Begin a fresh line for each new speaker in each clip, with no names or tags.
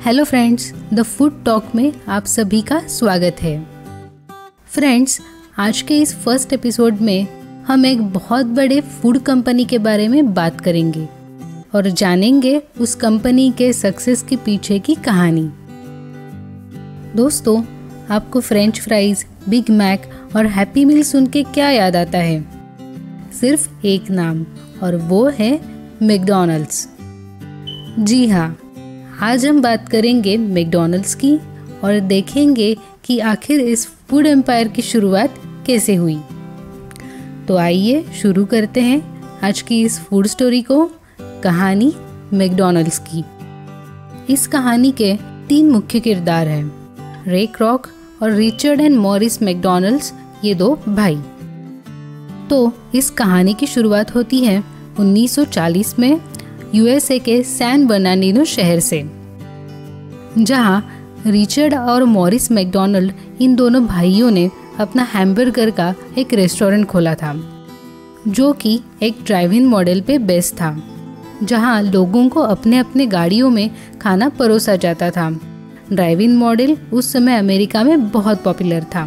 Hello friends, the food talk में आप सभी का स्वागत है। फ्रेंड्स, आज के इस फर्स्ट एपिसोड में हम एक बहुत बड़े फूड कंपनी के बारे में बात करेंगे और जानेंगे उस कंपनी के सक्सेस के पीछे की कहानी। दोस्तों, आपको फ्रेंच फ्राइज, बिग मैक और हैप्पी मील सुन के क्या याद आता है? सिर्फ एक नाम, और वो है मैकडॉनल्ड्स। जी हाँ, आज हम बात करेंगे मैकडॉनल्ड्स की और देखेंगे कि आखिर इस फूड एम्पायर की शुरुआत कैसे हुई। तो आइए शुरू करते हैं आज की इस फूड स्टोरी को, कहानी मैकडॉनल्ड्स की। इस कहानी के 3 मुख्य किरदार हैं, रे क्रॉक और रिचर्ड एंड मॉरिस मैकडॉनल्ड्स, ये 2 भाई। तो इस कहानी की शुरुआत होती है 1940 में यूएसए के सैन बर्नार्डिनो शहर से, जहां रिचर्ड और मॉरिस मैकडॉनल्ड, इन दोनों भाइयों ने अपना हैमबर्गर का एक रेस्टोरेंट खोला था, जो कि एक ड्राइव इन मॉडल पे बेस्ड था, जहां लोगों को अपने अपने गाड़ियों में खाना परोसा जाता था। ड्राइव इन मॉडल उस समय अमेरिका में बहुत पॉपुलर था,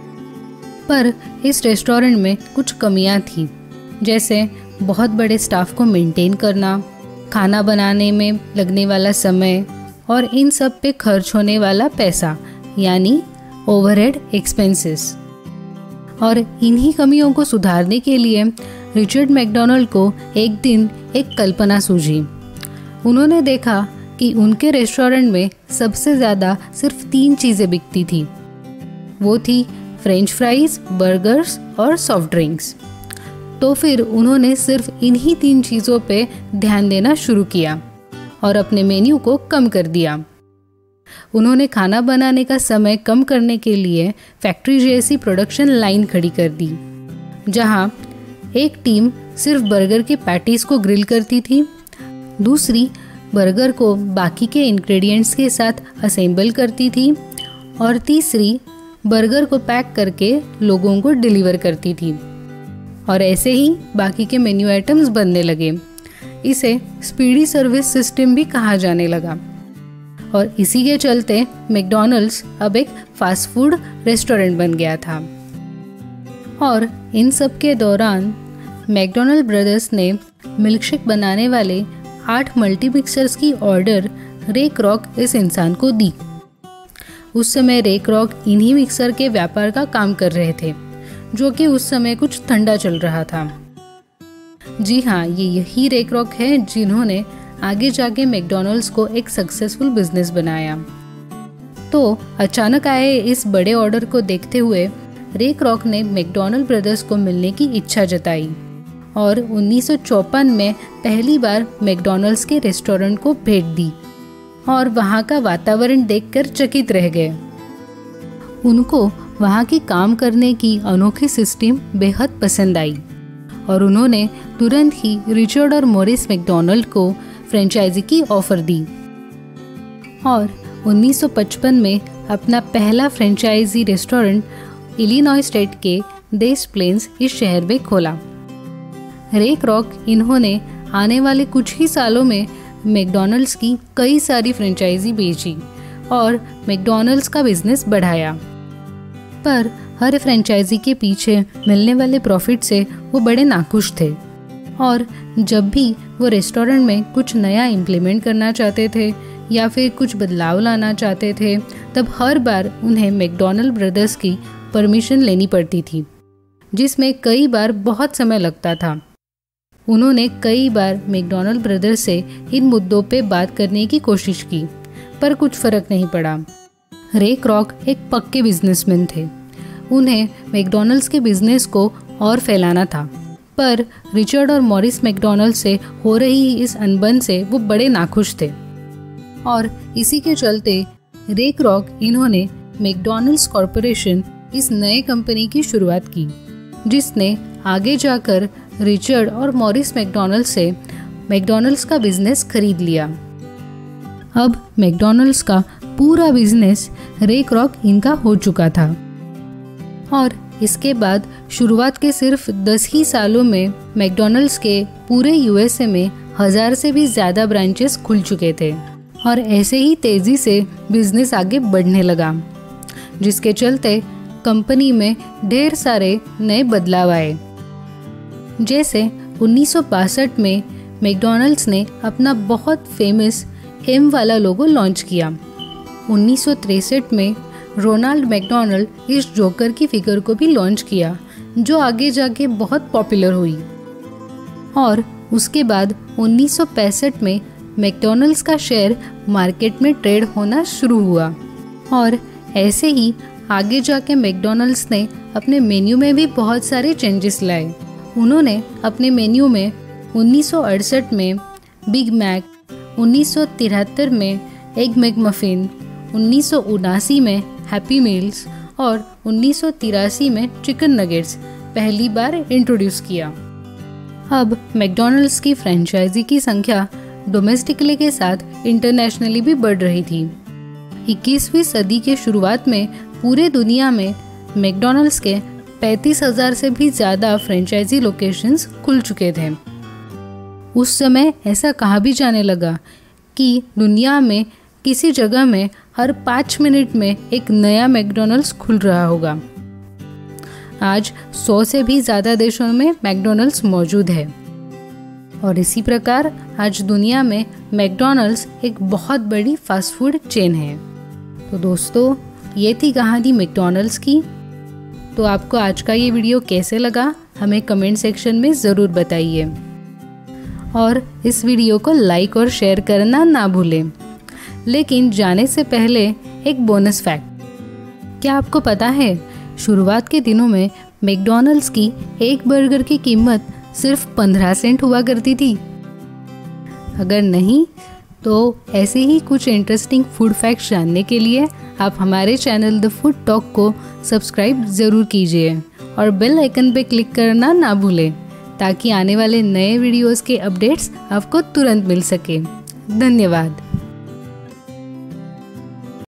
पर इस रेस्टोरेंट में कुछ कमियां थी, जैसे बहुत बड़े स्टाफ को मेंटेन करना, खाना बनाने में लगने वाला समय और इन सब पे खर्च होने वाला पैसा, यानी ओवरहेड एक्सपेंसेस। और इन्हीं कमियों को सुधारने के लिए रिचर्ड मैकडॉनल्ड को एक दिन एक कल्पना सूझी। उन्होंने देखा कि उनके रेस्टोरेंट में सबसे ज़्यादा सिर्फ 3 चीज़ें बिकती थी। वो थी फ्रेंच फ्राइज, बर्गर्स और सॉफ्ट ड्रिंक्स। तो फिर उन्होंने सिर्फ इन्हीं 3 चीज़ों पे ध्यान देना शुरू किया और अपने मेन्यू को कम कर दिया। उन्होंने खाना बनाने का समय कम करने के लिए फैक्ट्री जैसी प्रोडक्शन लाइन खड़ी कर दी, जहां एक टीम सिर्फ बर्गर के पैटीज को ग्रिल करती थी, दूसरी बर्गर को बाकी के इंग्रेडिएंट्स के साथ असेंबल करती थी और तीसरी बर्गर को पैक करके लोगों को डिलीवर करती थी। और ऐसे ही बाकी के मेन्यू आइटम्स बनने लगे। इसे स्पीडी सर्विस सिस्टम भी कहा जाने लगा और इसी के चलते मैकडॉनल्ड्स अब एक फास्ट फूड रेस्टोरेंट बन गया था। और इन सब के दौरान मैकडॉनल्ड ब्रदर्स ने मिल्कशेक बनाने वाले 8 मल्टी मिक्सर्स की ऑर्डर रे क्रॉक इस इंसान को दी। उस समय रे क्रॉक इन्हीं मिक्सर के व्यापार का काम कर रहे थे, जो कि उस समय कुछ ठंडा चल रहा था। जी हाँ, ये यही रे क्रॉक है जिन्होंने आगे जाके मैकडॉनल्ड्स को एक सक्सेसफुल बिजनेस बनाया। तो अचानक आए इस बड़े ऑर्डर को देखते हुए रे क्रॉक ने मैकडॉनल्ड ब्रदर्स को मिलने की इच्छा जताई और 1954 में पहली बार मैकडॉनल्ड्स के रेस्टोरेंट को भेंट दी और वहाँ का वातावरण देखकर चकित रह गए। उनको वहाँ की काम करने की अनोखी सिस्टम बेहद पसंद आई और उन्होंने तुरंत ही रिचर्ड और मॉरिस मैकडॉनल्ड को फ्रेंचाइजी की ऑफर दी और 1955 में अपना पहला फ्रेंचाइजी रेस्टोरेंट इलिनॉय स्टेट के देस प्लेन्स इस शहर में खोला। रे क्रॉक इन्होंने आने वाले कुछ ही सालों में मैकडॉनल्ड्स की कई सारी फ्रेंचाइजी बेची और मैकडॉनल्ड्स का बिजनेस बढ़ाया। पर हर फ्रेंचाइजी के पीछे मिलने वाले प्रॉफिट से वो बड़े नाखुश थे और जब भी वो रेस्टोरेंट में कुछ नया इम्प्लीमेंट करना चाहते थे या फिर कुछ बदलाव लाना चाहते थे, तब हर बार उन्हें मैकडॉनल्ड ब्रदर्स की परमिशन लेनी पड़ती थी, जिसमें कई बार बहुत समय लगता था। उन्होंने कई बार मैकडॉनल्ड ब्रदर्स से इन मुद्दों पे बात करने की कोशिश की, पर कुछ फर्क नहीं पड़ा। रे क्रॉक एक पक्के बिजनेसमैन थे। उन्हें मैकडॉनल्ड्स के बिजनेस को और फैलाना था, पर रिचर्ड और मॉरिस मैकडॉनल्ड से हो रही इस अनबन से वो बड़े नाखुश थे और इसी के चलते रे क्रॉक इन्होंने मैकडॉनल्ड्स कॉरपोरेशन, इस नए कंपनी की शुरुआत की, जिसने आगे जाकर रिचर्ड और मॉरिस मैकडॉनल्ड से मैकडॉनल्ड्स का बिजनेस खरीद लिया। अब मैकडॉनल्ड्स का पूरा बिजनेस रे क्रॉक इनका हो चुका था और इसके बाद शुरुआत के सिर्फ 10 ही सालों में मैकडॉनल्ड्स के पूरे यूएसए में 1000 से भी ज़्यादा ब्रांचेस खुल चुके थे और ऐसे ही तेज़ी से बिजनेस आगे बढ़ने लगा, जिसके चलते कंपनी में ढेर सारे नए बदलाव आए। जैसे 1962 में मैकडॉनल्ड्स ने अपना बहुत फेमस एम वाला लोगो लॉन्च किया। 1963 में रोनाल्ड मैकडॉनल्ड इस जोकर की फिगर को भी लॉन्च किया, जो आगे जाके बहुत पॉपुलर हुई। और उसके बाद 1965 में मैकडॉनल्ड्स का शेयर मार्केट में ट्रेड होना शुरू हुआ। और ऐसे ही आगे जाके मैकडॉनल्ड्स ने अपने मेन्यू में भी बहुत सारे चेंजेस लाए। उन्होंने अपने मेन्यू में 1968 में बिग मैक, 1973 में एग मैकमफिन, 1979 में हैप्पी मील्स और 1983 में चिकन नगेट्स पहली बार इंट्रोड्यूस किया। अब मैकडॉनल्ड्स की फ्रेंचाइजी की संख्या डोमेस्टिकली के साथ इंटरनेशनली भी बढ़ रही थी। 21वीं सदी के शुरुआत में पूरे दुनिया में मैकडॉनल्ड्स के 35,000 से भी ज़्यादा फ्रेंचाइजी लोकेशंस खुल चुके थे। उस समय ऐसा कहा भी जाने लगा कि दुनिया में किसी जगह में हर 5 मिनट में एक नया मैकडॉनल्ड्स खुल रहा होगा। आज 100 से भी ज़्यादा देशों में मैकडॉनल्ड्स मौजूद है। और इसी प्रकार आज दुनिया में मैकडॉनल्ड्स एक बहुत बड़ी फास्ट फूड चेन है। तो दोस्तों, ये थी कहानी मैकडॉनल्ड्स की। तो आपको आज का ये वीडियो कैसे लगा हमें कमेंट सेक्शन में ज़रूर बताइए, और इस वीडियो को लाइक और शेयर करना ना भूलें। लेकिन जाने से पहले एक बोनस फैक्ट, क्या आपको पता है शुरुआत के दिनों में मैकडॉनल्ड्स की एक बर्गर की कीमत सिर्फ 15 सेंट हुआ करती थी? अगर नहीं तो ऐसे ही कुछ इंटरेस्टिंग फूड फैक्ट्स जानने के लिए आप हमारे चैनल द फूड टॉक को सब्सक्राइब ज़रूर कीजिए और बेल आइकन पे क्लिक करना ना भूलें, ताकि आने वाले नए वीडियोस के अपडेट्स आपको तुरंत मिल सके। धन्यवाद।